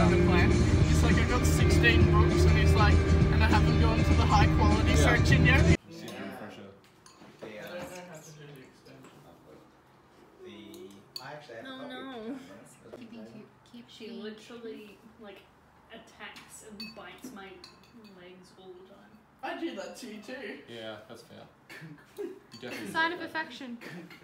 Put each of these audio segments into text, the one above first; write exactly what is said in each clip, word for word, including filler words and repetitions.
yeah. the plan. He's like, I got sixteen books, and he's like, and I haven't gone to the high quality Yeah. searching yet. No, no. She literally like attacks and bites my legs all the time. I do that to you too. Yeah, that's fair. You definitely Sign do of that. affection.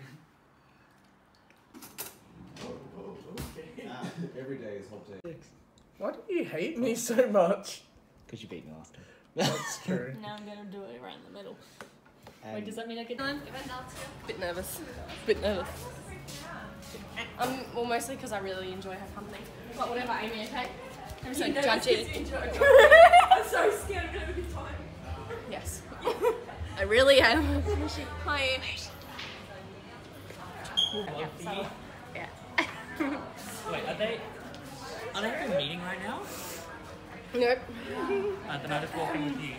Every day is hot day. Why do you hate me so much? Because you beat me last time. That's true. Now I'm gonna do it right in the middle. Um, Wait, does that mean I get done? Bit nervous. Bit nervous. Um, well, mostly because I really enjoy her company. But whatever, Amy, okay? I'm so judgy. I'm so scared I'm gonna be tired. Yes. I really am. Hi. Yeah. Wait, are they are they having a meeting right now? Nope. Uh, then I just walk in with you.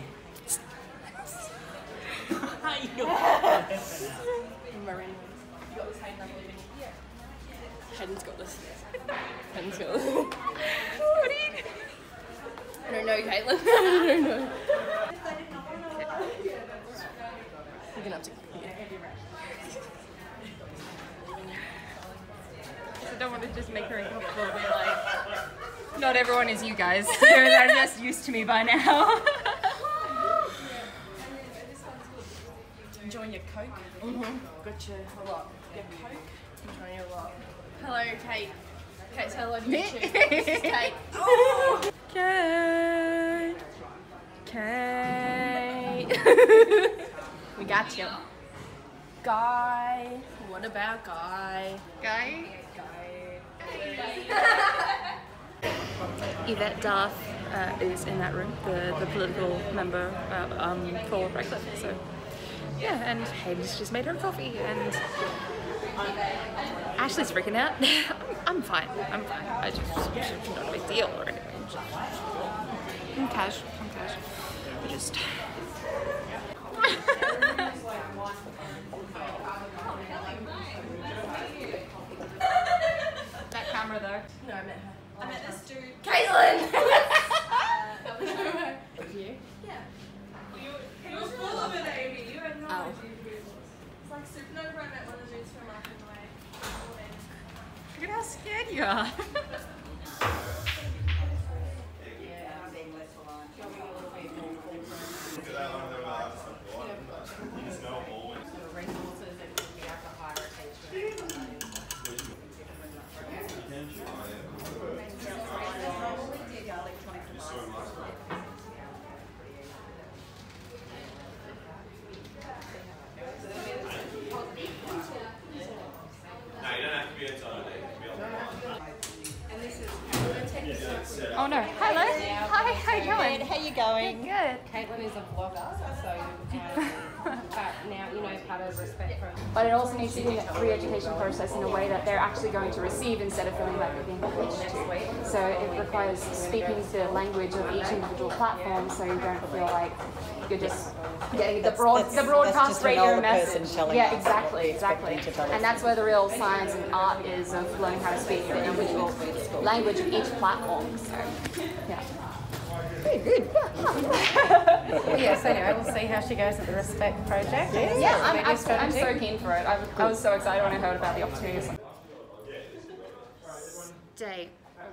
How you doing? Miranda. You got this Hayden, I believe in you. Yeah. Hayden's got this. Hayden's got this. What are you doing? I don't know, Caitlin. I don't know. You're gonna have to. I don't want to just make her uncomfortable a bit like, not everyone is you guys. You're they're just used to me by now. Enjoying your Coke? Mm-hmm. Got your, a lot. Your Coke? Enjoying your lot. Hello, Kate. Kate, say hello to you too. This is Kate. Oh! Kate. Kate. We got you. Guy. What about Guy? Guy? Yvette Darth uh, is in that room, the, the political member uh, um, for Redcliffe. So, yeah, and Hayden's just made her coffee, and Ashley's freaking out. I'm, I'm fine. I'm fine. I just, it's not a big deal or anything. I'm cash. I'm cash. I just. That camera though. No, I met her. I met this dude. Caitlin! That was her. You? Yeah. You, he was full of it, Amy. You had no Oh. idea who he was. It's like Supernova. I met one of the dudes from Markham Way. Look at how scared you are. Oh no. Hello. Hi, how you going? How you going? Good. Caitlin is a vlogger, so um, but now you know part of respect for. But it also needs to be a re-education process in a way that they're actually going to receive instead of feeling like they're being preached to. So it requires speaking the language of each individual platform, so you don't feel like you're just getting the broad, That's- the broadcast that's just an radio older person message. telling Yeah, us exactly, what they expect exactly. them to tell us. And that's where the real science and art is of learning how to speak the individual language of each platform. So, yeah. Good, good. Well, yeah, so anyway, we'll see how she goes at the Respect Project. Yeah, I'm, Media I'm, I'm strategy. so keen for it. I, I was so excited when I heard about the opportunities. Day.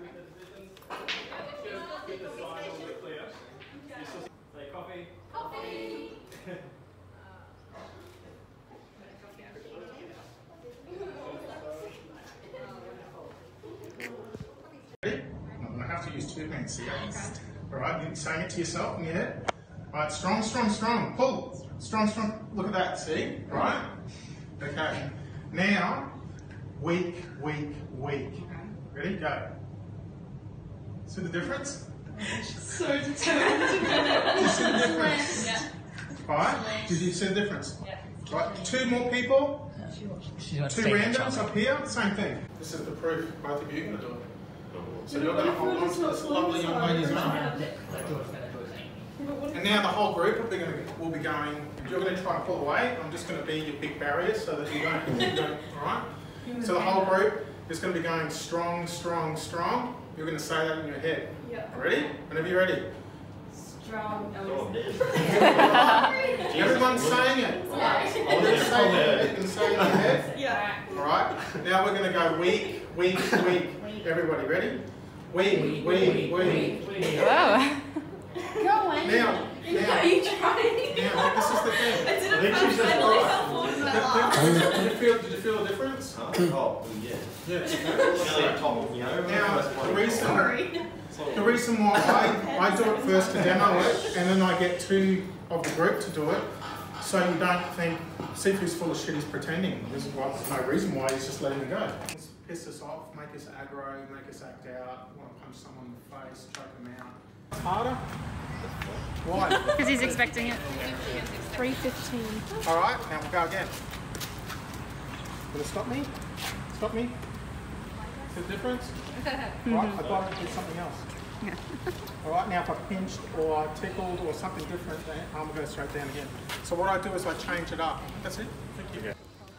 Ready? I'm going to have to use two hands here. Alright, you're saying it to yourself in your head. Alright, strong, strong, strong. Pull. Strong, strong. Look at that, see? Right? Okay. Now, weak, weak, weak. Ready? Go. See the difference? So determined to Did you see the difference? Yeah. Alright? Did you see the difference? Yeah. Right, two more people. She's not Two taking randoms each other. up here, same thing. This is the proof. Both of you are going to do it. So you're going to hold on to this lovely young lady's arm. And now the whole group will be, going to, will be going, you're going to try and pull away. I'm just going to be your big barrier so that you don't, you don't alright? So the whole group is going to be going strong, strong, strong. You're going to say that in your head. Yeah. Ready? Whenever you're ready. Strong. Everyone's saying it. Yeah. You're going to say it in your head. Yeah. Alright? Now we're going to go weak, weak, weak. Everybody ready? Weak, weak, weak. Whoa. Go on. Now, now. Are you trying? Now, this is the thing. I did it first. I really felt forward in my life. Did you feel, did you feel a difference? Oh, yeah. Yeah. Now, the reason, the reason why I, I do it first to demo it, and then I get two of the group to do it, so you don't think Sifu's full of shit, he's pretending. There's no reason why, he's just letting it go. Piss us off, make us aggro, make us act out, want to punch someone in the face, choke them out. It's harder. Why? Because he's expecting it. three fifteen. Alright, now we'll go again. Will it stop me? Stop me? See the difference? Right, I thought I did something else. Yeah. Alright, now if I pinched or tickled or something different, the arm will go straight down again. So what I do is I change it up. That's it. Thank you.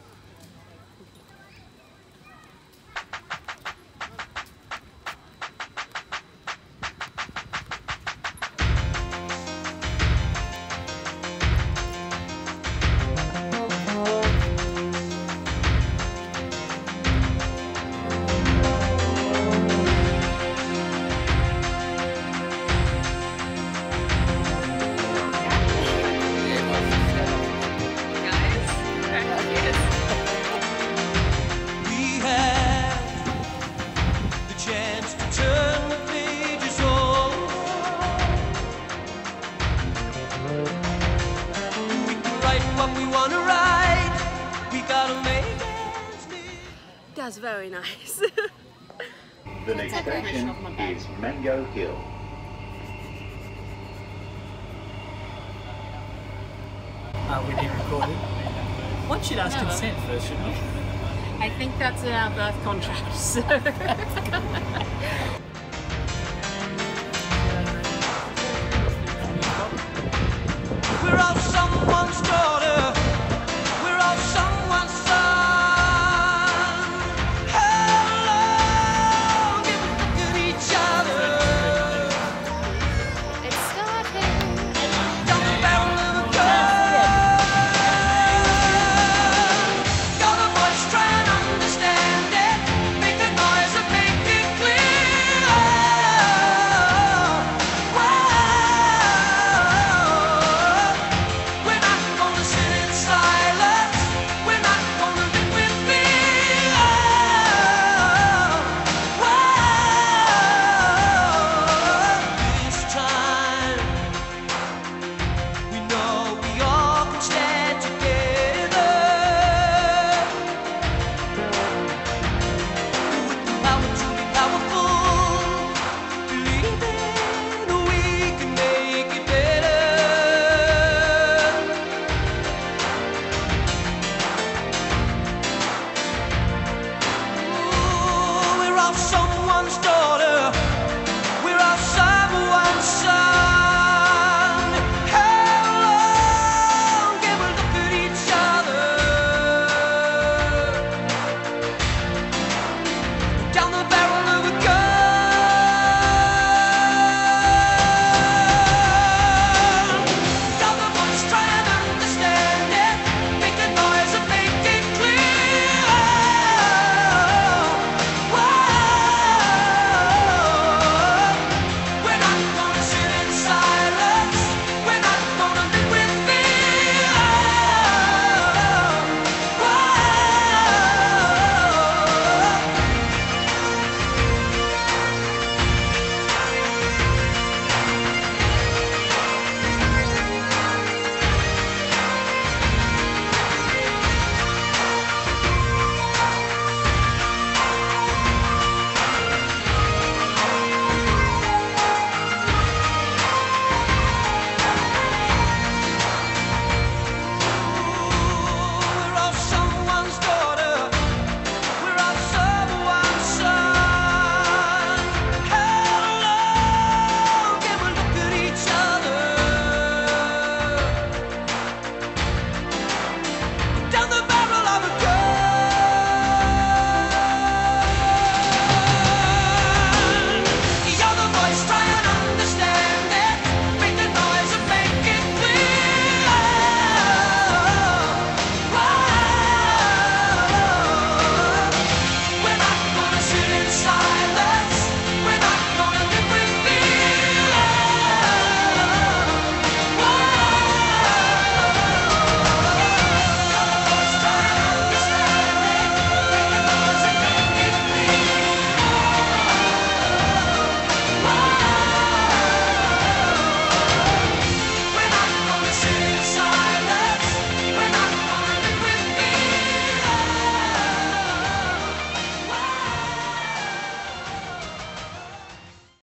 That's very nice. The next station is Mango Hill. Are we being recorded? One should ask Never. consent first, shouldn't we? I think that's in our birth contract, so.